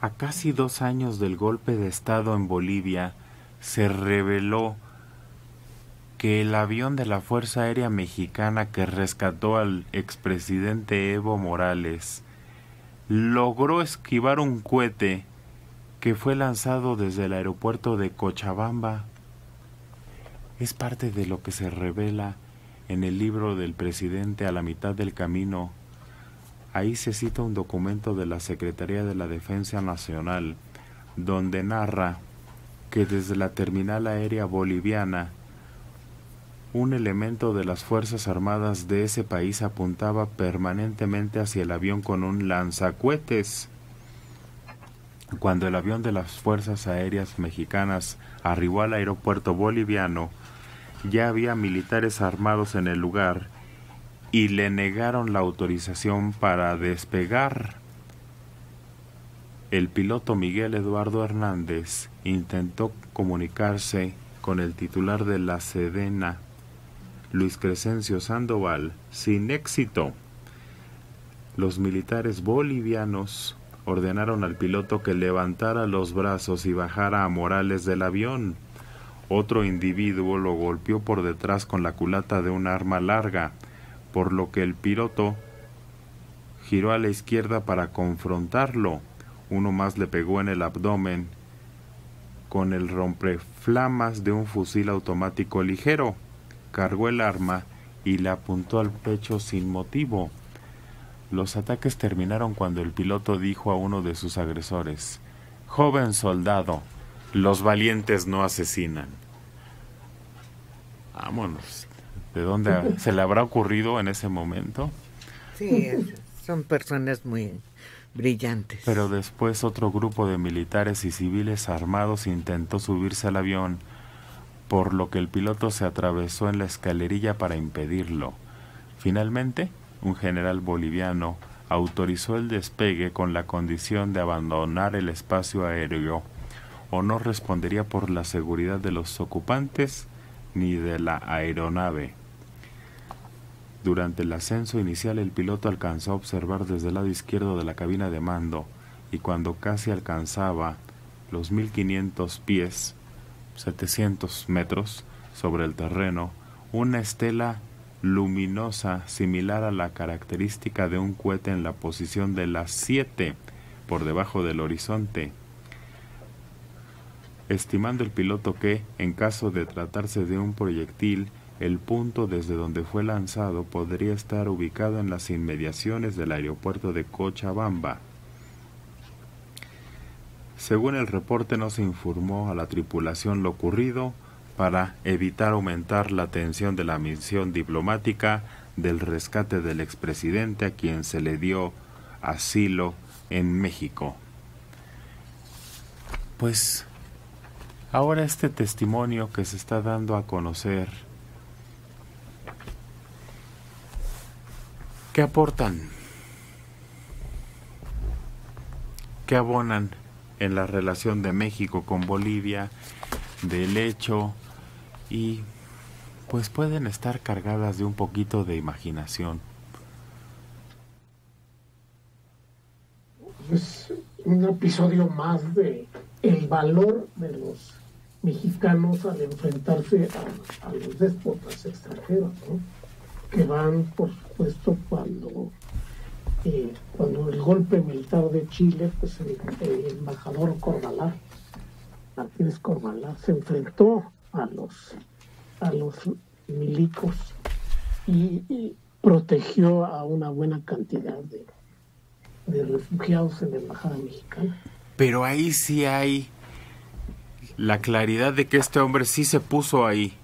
A casi 2 años del golpe de Estado en Bolivia, se reveló que el avión de la Fuerza Aérea Mexicana que rescató al expresidente Evo Morales logró esquivar un cohete que fue lanzado desde el aeropuerto de Cochabamba. Es parte de lo que se revela en el libro del presidente A la mitad del camino. Ahí se cita un documento de la Secretaría de la Defensa Nacional, donde narra que desde la terminal aérea boliviana, un elemento de las Fuerzas Armadas de ese país apuntaba permanentemente hacia el avión con un lanzacohetes. Cuando el avión de las Fuerzas Aéreas Mexicanas arribó al aeropuerto boliviano, ya había militares armados en el lugar y le negaron la autorización para despegar. El piloto Miguel Eduardo Hernández intentó comunicarse con el titular de la Sedena, Luis Crescencio Sandoval, sin éxito. Los militares bolivianos ordenaron al piloto que levantara los brazos y bajara a Morales del avión. Otro individuo lo golpeó por detrás con la culata de un arma larga, por lo que el piloto giró a la izquierda para confrontarlo. Uno más le pegó en el abdomen con el rompeflamas de un fusil automático ligero. Cargó el arma y le apuntó al pecho sin motivo. Los ataques terminaron cuando el piloto dijo a uno de sus agresores: «Joven soldado, los valientes no asesinan». Vámonos. ¿De dónde se le habrá ocurrido en ese momento? Sí, son personas muy brillantes. Pero después otro grupo de militares y civiles armados intentó subirse al avión, por lo que el piloto se atravesó en la escalerilla para impedirlo. Finalmente, un general boliviano autorizó el despegue con la condición de abandonar el espacio aéreo o no respondería por la seguridad de los ocupantes ni de la aeronave. Durante el ascenso inicial, el piloto alcanzó a observar desde el lado izquierdo de la cabina de mando, y cuando casi alcanzaba los 1500 pies, 700 metros sobre el terreno, una estela luminosa similar a la característica de un cohete en la posición de las 7 por debajo del horizonte, estimando el piloto que, en caso de tratarse de un proyectil, el punto desde donde fue lanzado podría estar ubicado en las inmediaciones del aeropuerto de Cochabamba. Según el reporte, no se informó a la tripulación lo ocurrido para evitar aumentar la tensión de la misión diplomática del rescate del expresidente, a quien se le dio asilo en México. Pues ahora este testimonio que se está dando a conocer, ¿qué aportan? ¿Qué abonan en la relación de México con Bolivia, del hecho? Y pues pueden estar cargadas de un poquito de imaginación. Es un episodio más de el valor de los mexicanos al enfrentarse a los déspotas extranjeros, ¿no? Que van, por supuesto, cuando el golpe militar de Chile, pues el embajador Corvalán, Martínez Corvalán, se enfrentó a los milicos y protegió a una buena cantidad de refugiados en la embajada mexicana. Pero ahí sí hay la claridad de que este hombre sí se puso ahí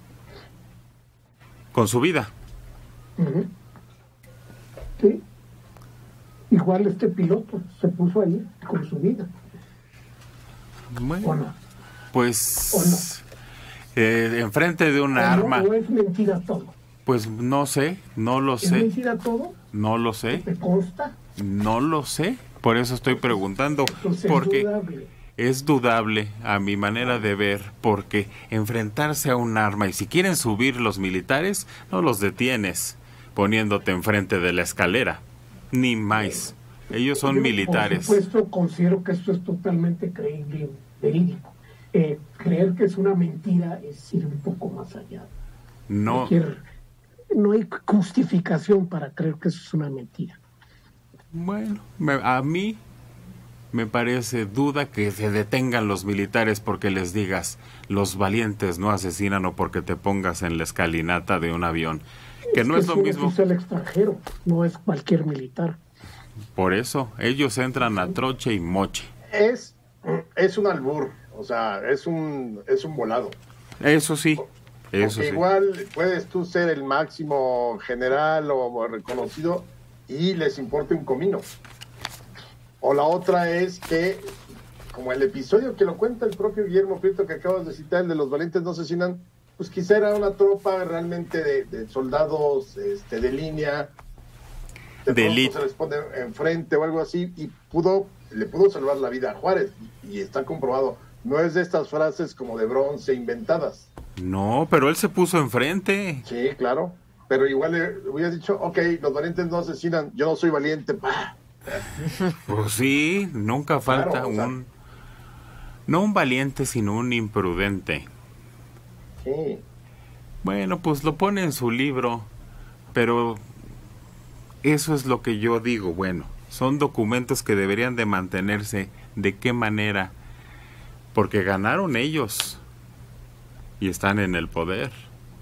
con su vida. Uh-huh. Sí. Igual este piloto se puso ahí con su vida. Bueno, ¿O no? pues ¿O no? Enfrente de una arma. ¿O es mentira todo? Pues no sé, no lo ¿Es sé. mentira todo? No lo sé. ¿Te consta? No lo sé. Por eso estoy preguntando. Entonces, porque dudable. es dudable a mi manera de ver, porque enfrentarse a un arma, y si quieren subir los militares, no los detienes poniéndote enfrente de la escalera, ni más. Ellos son Yo, militares. Por supuesto, considero que esto es totalmente creíble, verídico. Creer que es una mentira es ir un poco más allá. No, No hay justificación para creer que eso es una mentira. bueno, a mí me parece duda que se detengan los militares porque les digas, los valientes no asesinan, o porque te pongas en la escalinata de un avión. Que no es lo un mismo. oficial extranjero, no es cualquier militar. Por eso, ellos entran a troche y moche. Es un albur, o sea, es un volado. Eso sí, eso Porque sí. igual puedes tú ser el máximo general o reconocido y les importa un comino. O la otra es que, como el episodio que lo cuenta el propio Guillermo Prieto que acabas de citar, el de los valientes no asesinan, pues quizá era una tropa realmente de soldados de línea, De pronto élite. se les pone enfrente o algo así, y le pudo salvar la vida a Juárez, y está comprobado. No es de estas frases como de bronce inventadas. No, pero él se puso enfrente. Sí, claro. Pero igual le hubieras dicho, ok, los valientes no asesinan, yo no soy valiente. ¡Pah! Pues sí, nunca falta Claro, o sea, no un valiente, sino un imprudente. sí. Bueno, pues lo pone en su libro, pero eso es lo que yo digo. Bueno, son documentos que deberían de mantenerse. ¿De qué manera? Porque ganaron ellos y están en el poder.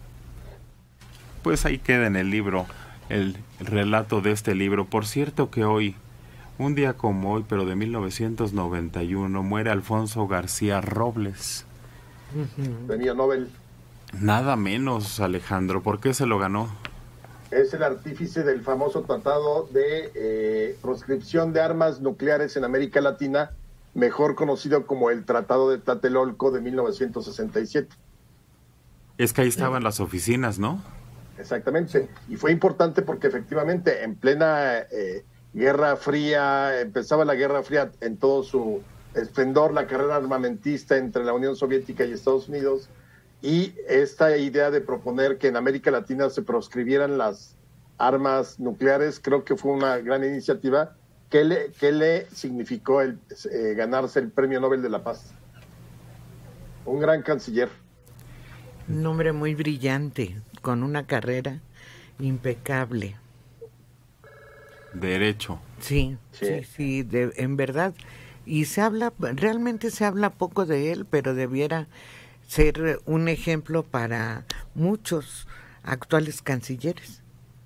Pues ahí queda en el libro el relato de este libro. Por cierto que hoy, un día como hoy, pero de 1991, muere Alfonso García Robles. Premio Nobel. Nada menos, Alejandro. ¿Por qué se lo ganó? Es el artífice del famoso tratado de proscripción de armas nucleares en América Latina, mejor conocido como el Tratado de Tlatelolco de 1967. Es que ahí estaban las oficinas, ¿no? Exactamente. Y fue importante porque efectivamente en plena Guerra Fría, empezaba la Guerra Fría en todo su esplendor, la carrera armamentista entre la Unión Soviética y Estados Unidos, y esta idea de proponer que en América Latina se proscribieran las armas nucleares, creo que fue una gran iniciativa que le significó ganarse el Premio Nobel de la Paz. Un gran canciller. Un hombre muy brillante, con una carrera impecable. Derecho. Sí, en verdad. Y realmente se habla poco de él, pero debiera ser un ejemplo para muchos actuales cancilleres.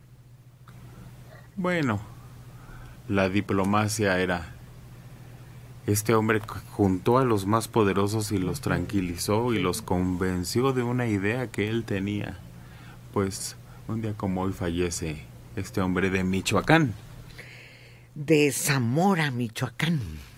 Bueno, la diplomacia era... Este hombre juntó a los más poderosos y los tranquilizó y los convenció de una idea que él tenía. Pues un día como hoy fallece este hombre de Michoacán. De Zamora, Michoacán.